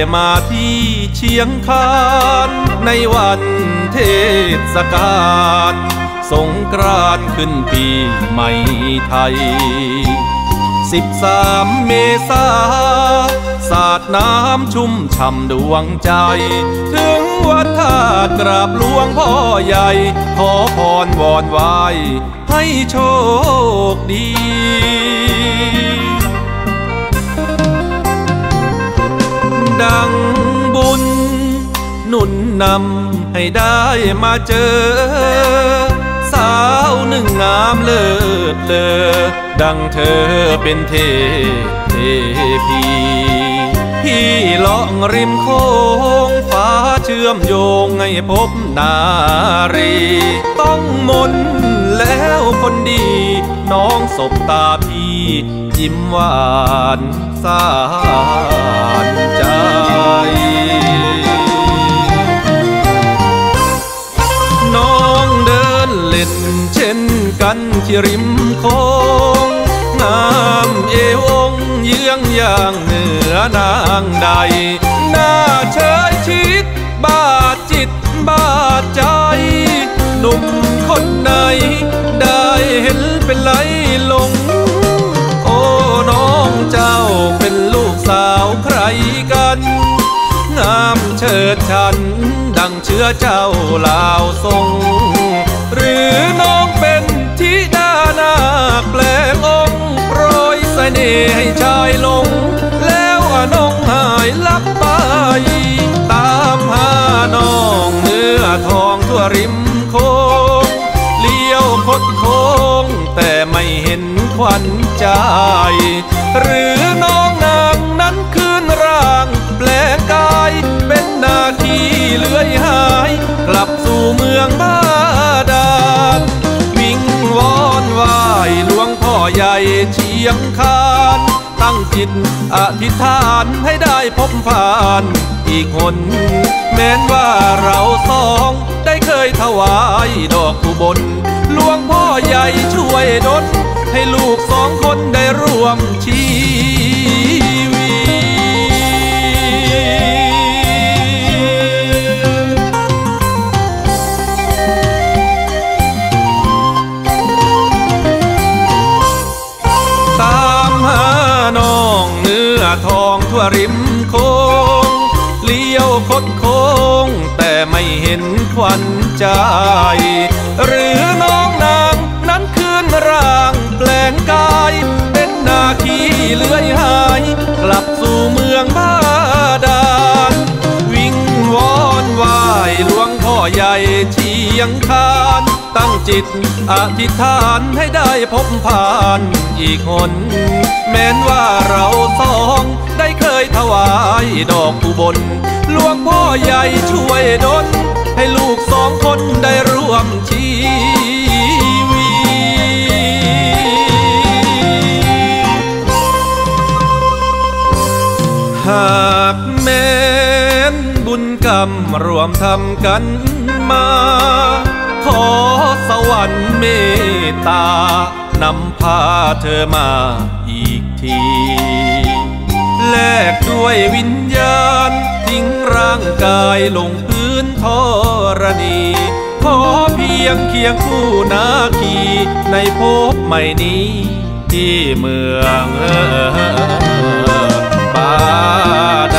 มาที่เชียงคานในวันเทศกาลสงกรานต์ขึ้นปีใหม่ไทย13 เมษาสาดน้ำชุ่มฉ่ำดวงใจถึงวัดท่ากราบหลวงพ่อใหญ่ขอพรวอนไหว้ให้โชคดีดังบุญหนุนนำให้ได้มาเจอสาวหนึ่งงามเลิศเลอดังเธอเป็นเทพีพี่ล่องริมโค้งฟ้าเชื่อมโยงให้พบนารีต้องมนแล้วคนดีน้องสบตาพี่ยิ้มหวานสานใจน้องเดินเล่นเช่นกันที่ริมโค้งงามเอวองเยื้องอย่างเหนือนางใดหน้าเฉยชิดบาดจิตบาดใจหนุ่มคนไหนได้เห็นเป็นไหลหลงโอ้น้องเจ้าเป็นลูกสาวใครกันงามเฉิดฉันดังเชื้อเจ้าลาวทรงหรือน้องเป็นธิดานาคแปลงองค์โปรยเสน่ห์ให้ชายหลงแล้วน้องหายลับไปตามหาน้องเนื้อทองทั่วริมโค้งเลี้ยวคดโค้งแต่ไม่เห็นขวัญใจหรือน้องนางนั้นคืนร่างแปลงกายเป็นนาคีเลื้อยหายกลับสู่เมืองบาดาลวิงวอนไหว้หลวงพ่อใหญ่เชียงคานตั้งจิตอธิษฐานให้ได้พบผ่านอีกคนแม้นว่าเราสองได้เคยถวายดอกอุบลหลวงพ่อใหญ่ช่วยดลให้ลูกสองคนได้ร่วมชีวิตตามหาน้องเนื้อทองทั่วริมโค้งเลี้ยวคดโค้งแต่ไม่เห็นขวัญใจหรือน้องนางนั้นคืนร่างแปลงกายเป็นนาคีเลื้อยหายกลับสู่เมืองบาดาลวิงวอนไหว้หลวงพ่อใหญ่เชียงคานตั้งจิตอธิษฐานให้ได้พบผ่านอีกคนแม้นว่าเราสองได้เคยถวายดอกอุบลหลวงพ่อใหญ่ช่วยดลให้ลูกสองคนได้ร่วมชีวิตหากแม้นบุญกรรมรวมทำกันมาขอสวรรค์เมตตานำพาเธอมาอีกทีแลกด้วยวิญญาณทิ้งร่างกายลงพื้นธรณีขอเพียงเคียงคู่นาคีในภพใหม่นี้ที่เมืองบา